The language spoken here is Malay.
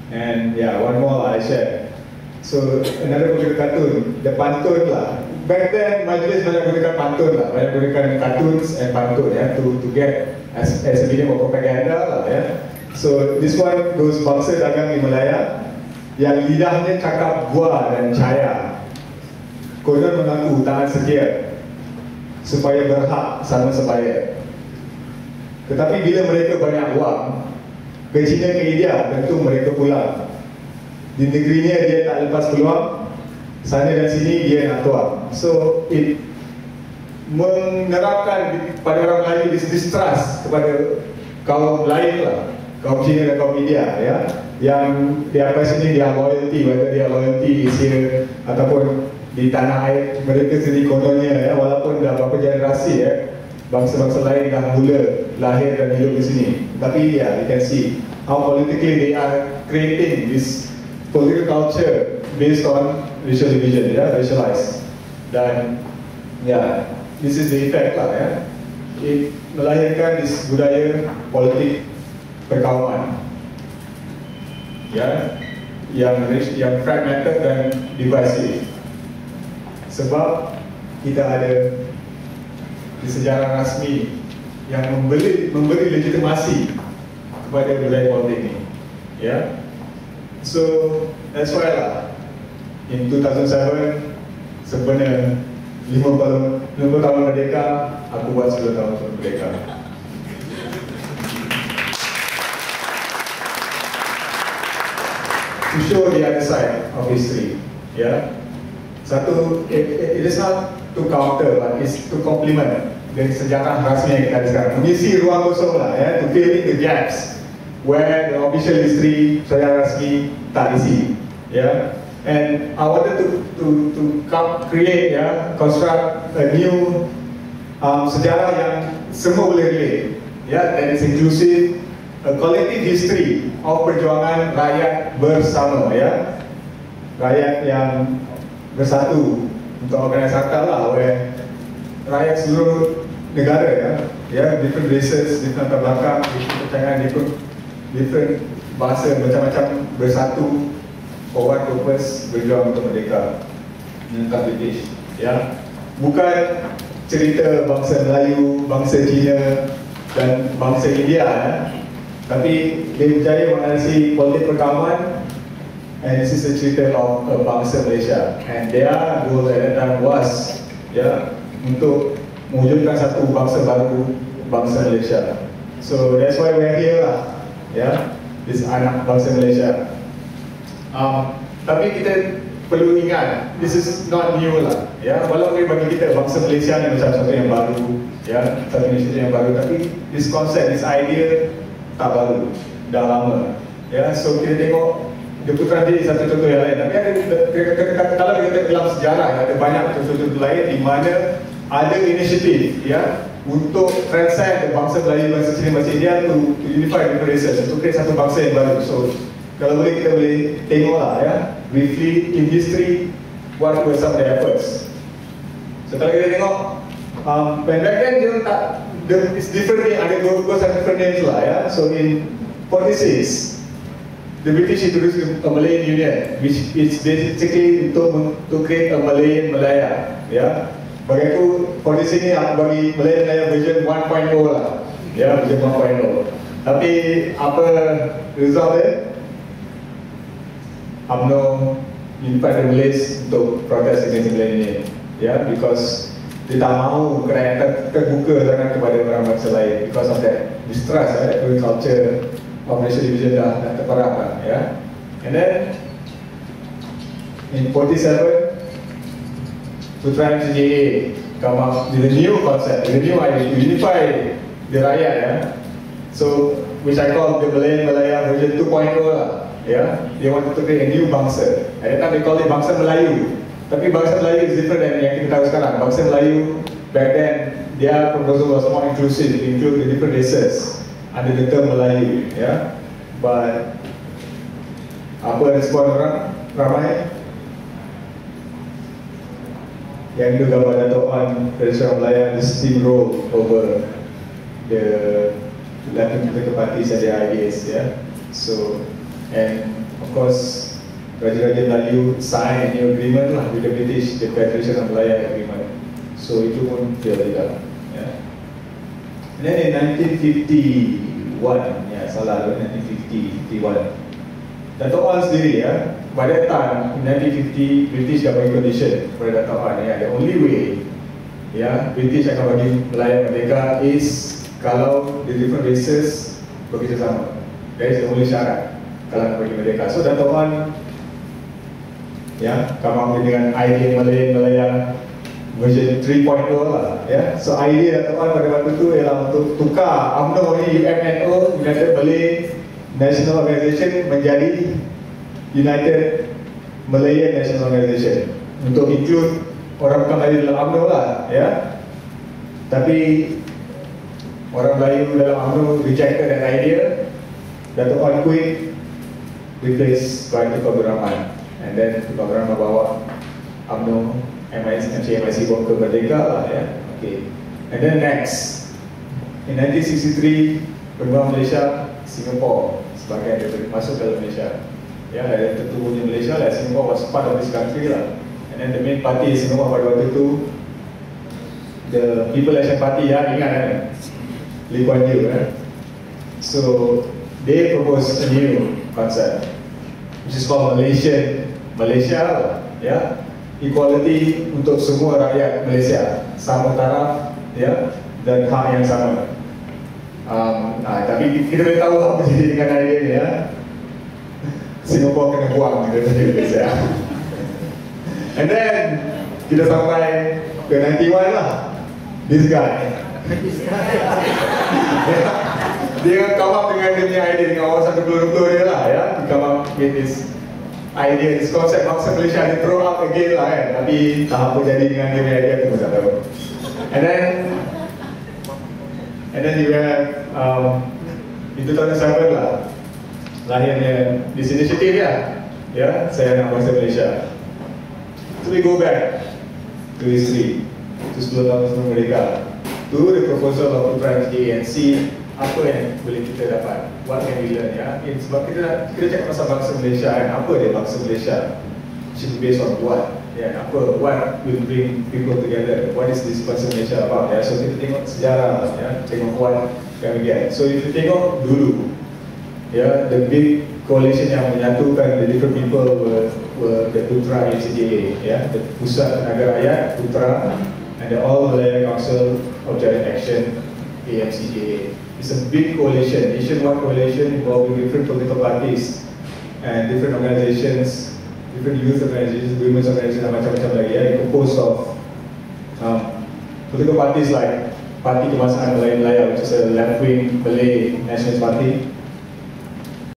And yeah, one more I share. So another computer cartoon, the pantun lah. Back then, majlis banyak gunakan pantun lah, banyak gunakan cartoons and pantun ya, to get as a medium of propaganda lah ya. So this one, those bangsa dagang di Malaya yang lidahnya cakap gua dan cahaya, konon mengaku tangan setia supaya berhak sama sebaya. Tetapi bila mereka banyak wang, ke China ke India, tentu mereka pulang. Di negerinya dia tak lepas peluang, sana dan sini dia nak tuang. So it menerapkan pada orang Melayu distrust kepada kaum lain lah, kaum China dan kaum India ya, yang dia apa sini dia loyalty, whether dia loyalty Asia ataupun di tanah air mereka sendiri kononnya ya, walaupun dah berapa generasi ya, bangsa-bangsa lain dah mula lahir dan hidup di sini. Tapi ya, you can see how politically they are creating this political culture based on racial division, ya, racialized. Dan ya, this is the effect lah ya. It melahirkan this budaya politik perkauman, ya, yang fragmented dan divisive. Sebab kita ada di sejarah rasmi yang memberi legitimasi kepada budaya politik ini, ya. So that's why lah in 2007 sebenarnya 50 tahun merdeka, aku buat 10 tahun merdeka. To show the other side of history, ya. Satu, it is not to counter, but it's to complement dengan sejarah rasmi yang kita ada sekarang. Mengisi ruang kosong lah ya, to fill in the gaps where the official history sejarah rasmi tak isi, ya. And I wanted to create ya, construct a new sejarah yang semua boleh relate, ya, that is inclusive, a collective history of perjuangan rakyat bersama, ya, rakyat yang bersatu untuk organisasi akal lah, where rakyat seluruh negara ya, different races, different latar belakang, different kepercayaan, different bahasa, macam-macam bersatu for one purpose, berjuang untuk merdeka menentang British, ya. Bukan cerita bangsa Melayu, bangsa Cina dan bangsa India ya. Tapi dia berjaya menganalisis politik perkauman, and this is a cerita of bangsa Malaysia, and their goal at that time was ya, untuk mewujudkan satu bangsa baru, bangsa Malaysia. So that's why we're here lah, ya, this anak bangsa Malaysia. Tapi kita perlu ingat, this is not new lah, ya. Walaupun bagi kita bangsa Malaysia ni macam satu yang baru, ya, satu inisiatif yang baru, tapi this concept, this idea tak baru, dah lama, ya. So kita tengok The Putra Diri satu contoh yang lain. Tapi ada, kalau kita dalam sejarah, ada banyak contoh-contoh lain di mana ada inisiatif, ya, untuk transcend bangsa Melayu, bangsa Cina, bangsa India, to unify different races, untuk create satu bangsa yang baru. So kalau boleh kita boleh tengoklah ya, briefly in history what were some of the efforts. So kalau kita tengok, when back then dia tak, it's different, ada dua different names lah ya. So in 46 the British introduced a Malayan Union, which is basically to create a Malayan Malaya, ya. Bagi aku, for this ini aku bagi Malayan Malaya version 1.0 lah, ya, version 1.0. Tapi apa result dia? UMNO unified the Malays untuk protes against Malayan ini, ya, because dia tak mahu kerana terbuka sangat kepada orang bangsa lain, because of that distrust, that culture of racial division dah terperang lah, ya. And then in 47 Putra MCJA come up with a new concept, with a new idea to unify the rakyat, ya. So which I call the Malayan Malaya version 2.0 lah, ya. They wanted to create a new bangsa. At that time they call it bangsa Melayu. Tapi bangsa Melayu is different than yang kita tahu sekarang. Bangsa Melayu back then, their proposal was more inclusive, include the different races under the term Melayu, ya. But apa respon orang ramai yang itu gambar Dato' An tradisional Melayu steamroll over the Latin political parties and their ideas, ya. So And of course, Raja-Raja Melayu signed a new agreement lah with the British, the Federation of Malaya Agreement. So itu pun fail juga. Yeah. And then in 1951, ya salah, 1951, Dato' Wan sendiri ya, by that time in 1950 British dah bagi condition kepada Dato' Wan ya, the only way ya British akan bagi Malaya merdeka is kalau the different races bekerjasama. That is the only syarat kalau nak bagi merdeka. So Dato' Wan ya come up dengan idea Malaya version 3.0 lah ya. So idea Dato' Wan pada waktu tu ialah untuk tukar UMNO ni, UMNO, United Malay National Organization menjadi United Malayan National Organization, untuk include orang bukan Melayu dalam UMNO lah ya. Tapi orang Melayu dalam UMNO rejected that idea. Dato' Wan quit, replaced by Tun Abdul Rahman, and then Tun Abdul Rahman bawa UMNO, MCMIC bawa ke merdeka lah ya. Okay. And then next in 1963 benua Malaysia, Singapore sebagai yang masuk dalam Malaysia ya, dari tertubuhnya Malaysia lah, Singapore was part of this country lah. And then the main party Singapore pada waktu itu, the People Action Party ya, ingat kan, Lee Kuan Yew kan. So they proposed a new concept which is called Malaysia ya, equality untuk semua rakyat Malaysia, sama taraf ya, dan hak yang sama. Tapi kita boleh tahu apa jadi dengan idea ni ya. Singapore kena buang dari Malaysia. And then kita sampai ke 91 lah. This guy dia come up dengan dia punya idea, dengan wawasan kebetul-betul dia lah ya. Dia come up with this idea, this concept bangsa Malaysia. Dia throw up again lah kan. Tapi tak apa jadi dengan dia punya idea tu, tak tahu. And then you have in 2007 lah lahirnya this initiative ya, Saya Nak Bangsa Malaysia. So we go back to history, to 10 tahun sebelum merdeka, to the proposal of Putra MCA, and see apa yang boleh kita dapat, what can we learn ya. Sebab kita cakap pasal bangsa Malaysia kan, apa dia bangsa Malaysia, should be based on what ya, what will bring people together, what is this bangsa Malaysia about ya. So kita tengok sejarah ya, tengok what can we get. So if you tengok dulu ya, the big coalition yang menyatukan the different people were the Putra MCA ya, the Pusat Tenaga Rakyat Putra, and the All Malaya Council of Joint Action, AMCJA. It's a big coalition, nationwide coalition involving different political parties and different organizations, different youth organizations, women's organizations, dan macam-macam lagi ya. It composed of political parties like Parti Kebangsaan Melayu Malaya, which is a left-wing Malay nationalist party,